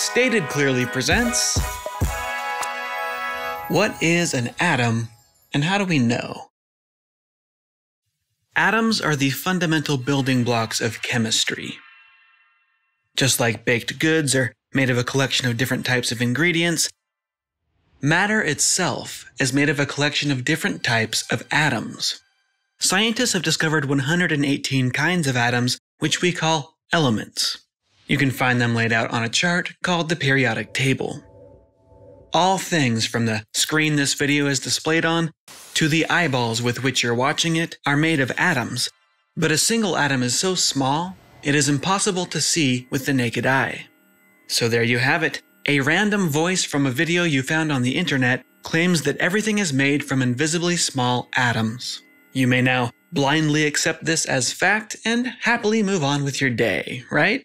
Stated Clearly presents What is an atom and how do we know? Atoms are the fundamental building blocks of chemistry. Just like baked goods are made of a collection of different types of ingredients, matter itself is made of a collection of different types of atoms. Scientists have discovered 118 kinds of atoms, which we call elements. You can find them laid out on a chart called the periodic table. All things from the screen this video is displayed on to the eyeballs with which you're watching it are made of atoms, but a single atom is so small it is impossible to see with the naked eye. So there you have it. A random voice from a video you found on the internet claims that everything is made from invisibly small atoms. You may now blindly accept this as fact and happily move on with your day, right?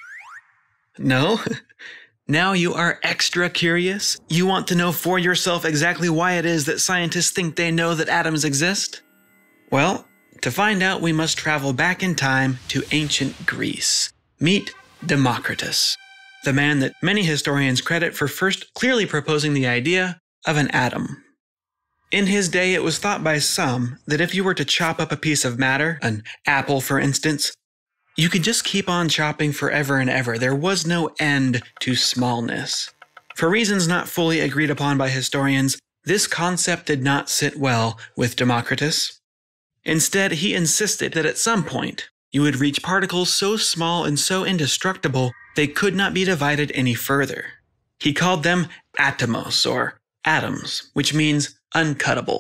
No? Now you are extra curious? You want to know for yourself exactly why it is that scientists think they know that atoms exist? Well, to find out we must travel back in time to ancient Greece. Meet Democritus, the man that many historians credit for first clearly proposing the idea of an atom. In his day, it was thought by some that if you were to chop up a piece of matter, an apple for instance, you could just keep on chopping forever and ever. There was no end to smallness. For reasons not fully agreed upon by historians, this concept did not sit well with Democritus. Instead, he insisted that at some point, you would reach particles so small and so indestructible they could not be divided any further. He called them atomos, or atoms, which means uncuttable.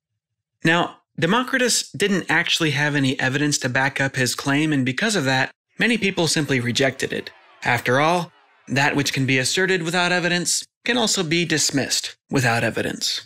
Now, Democritus didn't actually have any evidence to back up his claim, and because of that, many people simply rejected it. After all, that which can be asserted without evidence can also be dismissed without evidence.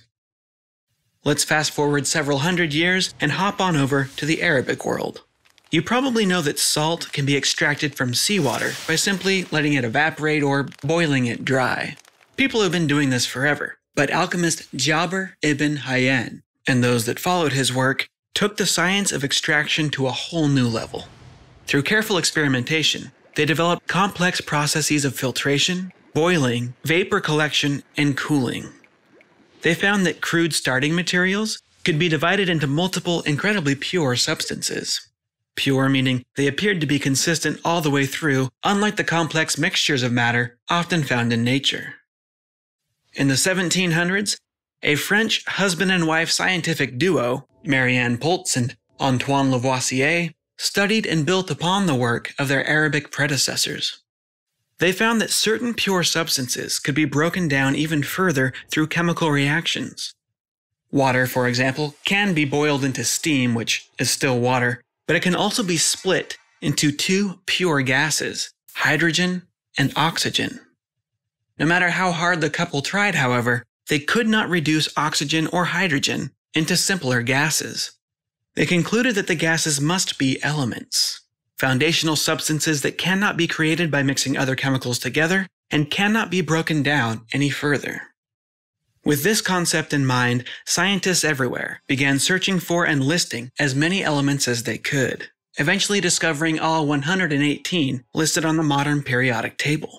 Let's fast forward several hundred years and hop on over to the Arabic world. You probably know that salt can be extracted from seawater by simply letting it evaporate or boiling it dry. People have been doing this forever, but alchemist Jabir ibn Hayyan and those that followed his work took the science of extraction to a whole new level. Through careful experimentation, they developed complex processes of filtration, boiling, vapor collection, and cooling. They found that crude starting materials could be divided into multiple incredibly pure substances. Pure meaning they appeared to be consistent all the way through, unlike the complex mixtures of matter often found in nature. In the 1700s, a French husband and wife scientific duo, Marianne Poltz and Antoine Lavoisier, studied and built upon the work of their Arabic predecessors. They found that certain pure substances could be broken down even further through chemical reactions. Water, for example, can be boiled into steam, which is still water, but it can also be split into two pure gases, hydrogen and oxygen. No matter how hard the couple tried, however, they could not reduce oxygen or hydrogen into simpler gases. They concluded that the gases must be elements, foundational substances that cannot be created by mixing other chemicals together and cannot be broken down any further. With this concept in mind, scientists everywhere began searching for and listing as many elements as they could, eventually discovering all 118 listed on the modern periodic table.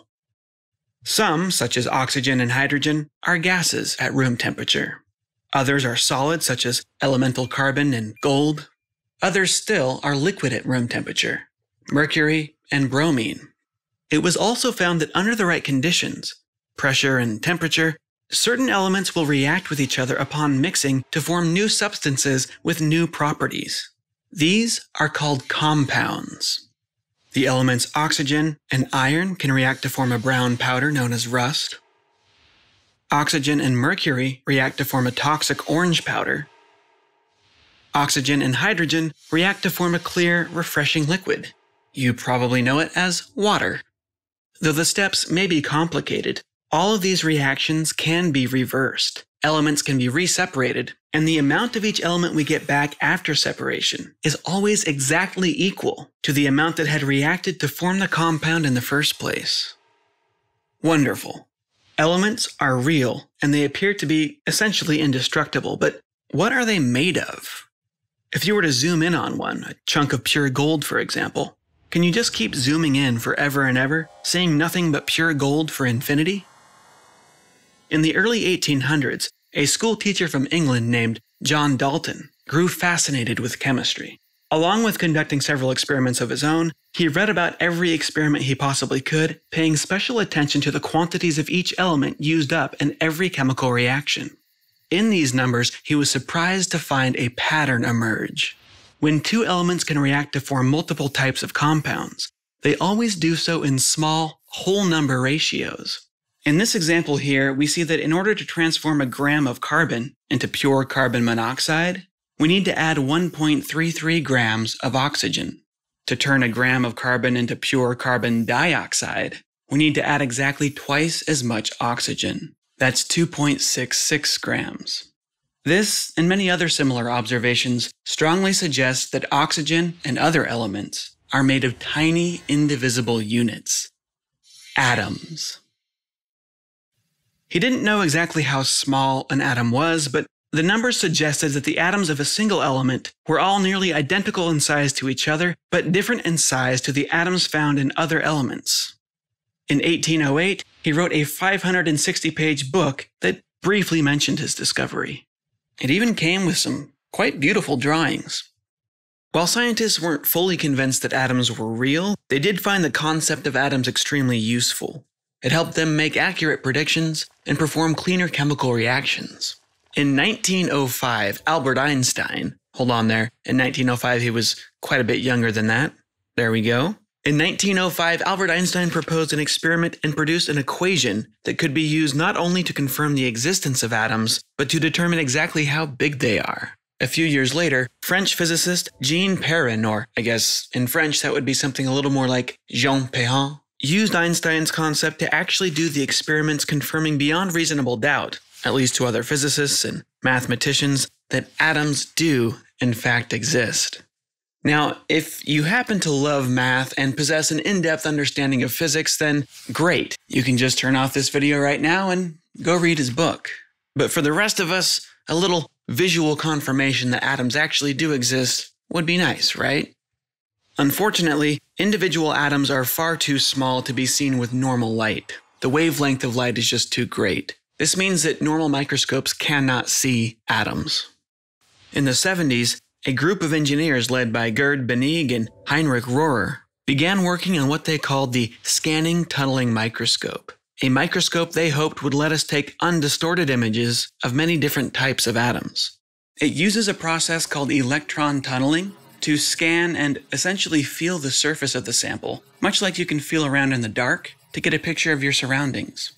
Some, such as oxygen and hydrogen, are gases at room temperature. Others are solids, such as elemental carbon and gold. Others still are liquid at room temperature, mercury and bromine. It was also found that under the right conditions, pressure and temperature, certain elements will react with each other upon mixing to form new substances with new properties. These are called compounds. The elements oxygen and iron can react to form a brown powder known as rust. Oxygen and mercury react to form a toxic orange powder. Oxygen and hydrogen react to form a clear, refreshing liquid. You probably know it as water. Though the steps may be complicated, all of these reactions can be reversed. Elements can be re-separated, and the amount of each element we get back after separation is always exactly equal to the amount that had reacted to form the compound in the first place. Wonderful. Elements are real, and they appear to be essentially indestructible, but what are they made of? If you were to zoom in on one, a chunk of pure gold for example, Can you just keep zooming in forever and ever, seeing nothing but pure gold for infinity? In the early 1800s, a school teacher from England named John Dalton grew fascinated with chemistry. Along with conducting several experiments of his own, he read about every experiment he possibly could, paying special attention to the quantities of each element used up in every chemical reaction. In these numbers, he was surprised to find a pattern emerge. When two elements can react to form multiple types of compounds, they always do so in small, whole number ratios. In this example here, we see that in order to transform a gram of carbon into pure carbon monoxide, we need to add 1.33 grams of oxygen. To turn a gram of carbon into pure carbon dioxide, we need to add exactly twice as much oxygen. That's 2.66 grams. This, and many other similar observations, strongly suggest that oxygen and other elements are made of tiny, indivisible units. Atoms. He didn't know exactly how small an atom was, but the numbers suggested that the atoms of a single element were all nearly identical in size to each other, but different in size to the atoms found in other elements. In 1808, he wrote a 560-page book that briefly mentioned his discovery. It even came with some quite beautiful drawings. While scientists weren't fully convinced that atoms were real, they did find the concept of atoms extremely useful. It helped them make accurate predictions and perform cleaner chemical reactions. In 1905, Albert Einstein, hold on there, in 1905 he was quite a bit younger than that. There we go. In 1905, Albert Einstein proposed an experiment and produced an equation that could be used not only to confirm the existence of atoms, but to determine exactly how big they are. A few years later, French physicist Jean Perrin, or I guess in French that would be something a little more like Jean Perrin, used Einstein's concept to actually do the experiments confirming beyond reasonable doubt, at least to other physicists and mathematicians, that atoms do, in fact, exist. Now, if you happen to love math and possess an in-depth understanding of physics, then great. You can just turn off this video right now and go read his book. But for the rest of us, a little visual confirmation that atoms actually do exist would be nice, right? Unfortunately, individual atoms are far too small to be seen with normal light. The wavelength of light is just too great. This means that normal microscopes cannot see atoms. In the 70s, a group of engineers led by Gerd Bennig and Heinrich Rohrer began working on what they called the scanning tunneling microscope, a microscope they hoped would let us take undistorted images of many different types of atoms. It uses a process called electron tunneling to scan and essentially feel the surface of the sample, much like you can feel around in the dark to get a picture of your surroundings.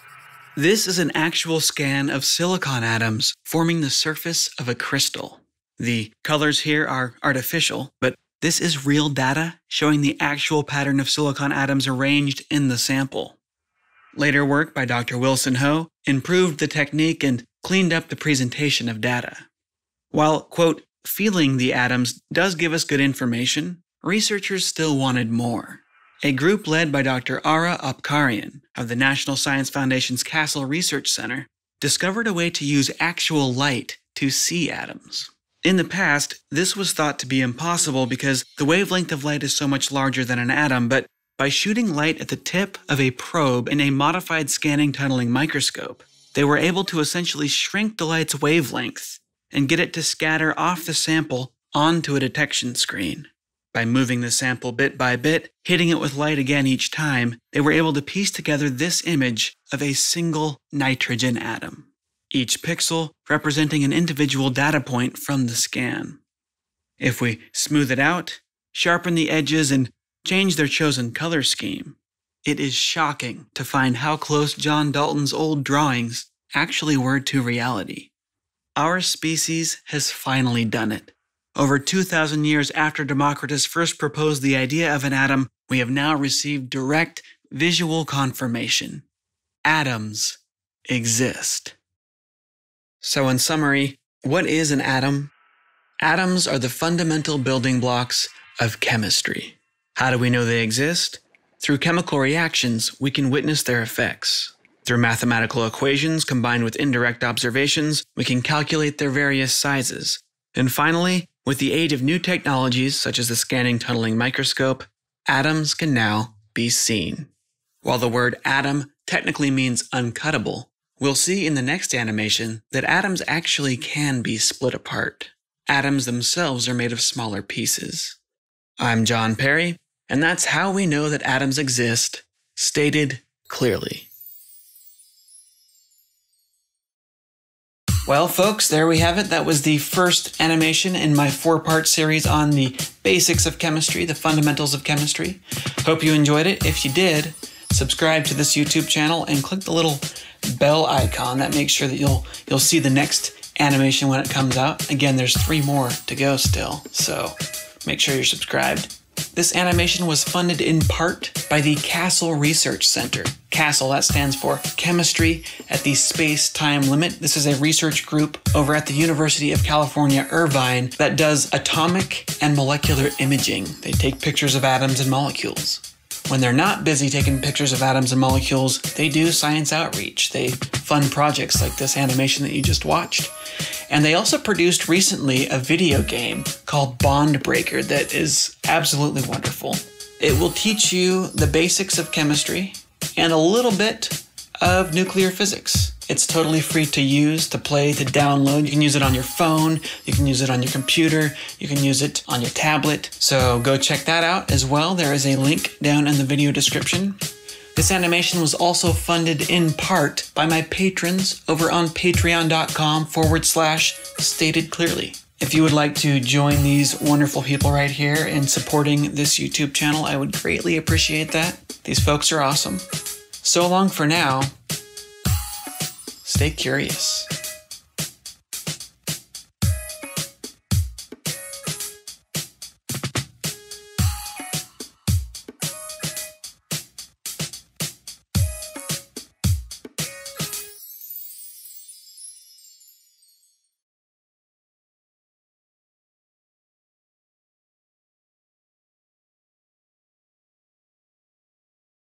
This is an actual scan of silicon atoms forming the surface of a crystal. The colors here are artificial, but this is real data showing the actual pattern of silicon atoms arranged in the sample. Later work by Dr. Wilson Ho improved the technique and cleaned up the presentation of data. While, quote, feeling the atoms does give us good information, researchers still wanted more. A group led by Dr. Ara Apkarian of the National Science Foundation's Castle Research Center discovered a way to use actual light to see atoms. In the past, this was thought to be impossible because the wavelength of light is so much larger than an atom, but by shooting light at the tip of a probe in a modified scanning tunneling microscope, they were able to essentially shrink the light's wavelength and get it to scatter off the sample onto a detection screen. By moving the sample bit by bit, hitting it with light again each time, they were able to piece together this image of a single nitrogen atom, each pixel representing an individual data point from the scan. If we smooth it out, sharpen the edges, and change their chosen color scheme, it is shocking to find how close John Dalton's old drawings actually were to reality. Our species has finally done it. Over 2,000 years after Democritus first proposed the idea of an atom, we have now received direct visual confirmation. Atoms exist. So in summary, what is an atom? Atoms are the fundamental building blocks of chemistry. How do we know they exist? Through chemical reactions, we can witness their effects. Through mathematical equations combined with indirect observations, we can calculate their various sizes. And finally, with the aid of new technologies such as the scanning tunneling microscope, atoms can now be seen. While the word atom technically means uncuttable, we'll see in the next animation that atoms actually can be split apart. Atoms themselves are made of smaller pieces. I'm John Perry, and that's how we know that atoms exist, stated clearly. Well, folks, there we have it. That was the first animation in my 4-part series on the basics of chemistry, the fundamentals of chemistry. Hope you enjoyed it. If you did, subscribe to this YouTube channel and click the little bell icon. That makes sure that you'll see the next animation when it comes out. Again, there's 3 more to go still, so make sure you're subscribed. This animation was funded in part by the Castle Research Center. CASTLE, that stands for Chemistry at the Space-Time Limit. This is a research group over at the University of California, Irvine, that does atomic and molecular imaging. They take pictures of atoms and molecules. When they're not busy taking pictures of atoms and molecules, they do science outreach. They fund projects like this animation that you just watched. And they also produced recently a video game called Bond Breaker that is absolutely wonderful. It will teach you the basics of chemistry and a little bit of nuclear physics. It's totally free to use, to play, to download. You can use it on your phone, you can use it on your computer, you can use it on your tablet. So go check that out as well. There is a link down in the video description. This animation was also funded in part by my patrons over on patreon.com/stated clearly. If you would like to join these wonderful people right here in supporting this YouTube channel, I would greatly appreciate that. These folks are awesome. So long for now. Stay curious.